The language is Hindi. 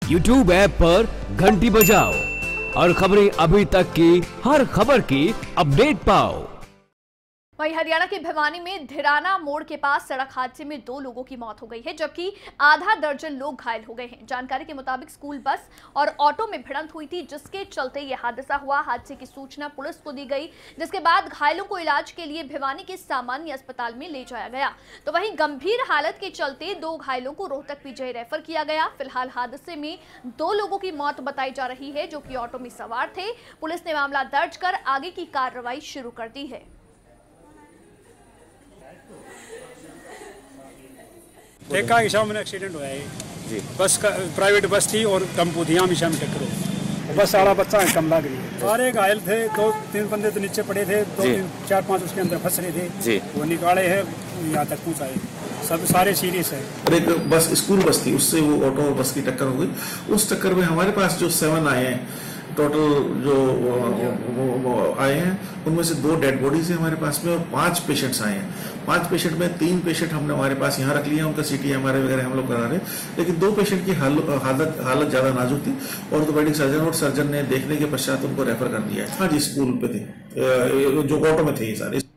YouTube ऐप पर घंटी बजाओ और खबरें अभी तक की हर खबर की अपडेट पाओ। वहीं हरियाणा के भिवानी में धिराना मोड़ के पास सड़क हादसे में 2 लोगों की मौत हो गई है, जबकि आधा दर्जन लोग घायल हो गए हैं। जानकारी के मुताबिक स्कूल बस और ऑटो में भिड़ंत हुई थी, जिसके चलते यह हादसा हुआ। हादसे की सूचना पुलिस को दी गई, जिसके बाद घायलों को इलाज के लिए भिवानी के सामान्य अस्पताल में ले जाया गया। तो वहीं गंभीर हालत के चलते 2 घायलों को रोहतक पीजीआई रेफर किया गया। फिलहाल हादसे में 2 लोगों की मौत बताई जा रही है, जो कि ऑटो में सवार थे। पुलिस ने मामला दर्ज कर आगे की कार्रवाई शुरू कर दी है। देखा हिसाब में एक्सीडेंट हुआ है जी। बस का प्राइवेट बस थी और टेम्पो थी, हमेशा में टक्कर हो। बस वाला बच्चा है, कम लग रही है। सारे घायल थे, 2-3 बंदे तो नीचे पड़े थे, 2-4-5 उसके अंदर फंस रहे थे जी। वो निकाले हैं, यहाँ तक पहुँचाए, सब सारे सीरियस है। और एक बस स्कूल बस थी, उससे वो ऑटो बस की टक्कर हो गई। उस टक्कर में हमारे पास जो 7 आए हैं टोटल, जो वो आए हैं, उनमें से 2 डेड बॉडीज है हमारे पास में और 5 पेशेंट्स आए हैं। 5 पेशेंट में 3 पेशेंट हमने हमारे पास यहाँ रख लिया, उनका CT MRI वगैरह हम लोग करा रहे हैं, लेकिन 2 पेशेंट की हालत ज्यादा नाजुक थी। ऑर्थोपेडिक सर्जन और सर्जन ने देखने के पश्चात उनको रेफर कर दिया है। हाँ जी, स्कूल पे थे, जो ऑटो में थे ये सारे।